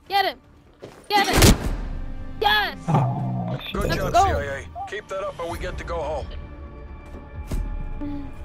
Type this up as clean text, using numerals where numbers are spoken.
Get him! Get him! Yes! Oh, shit. Good Let's job, go. CIA. Keep that up and we get to go home.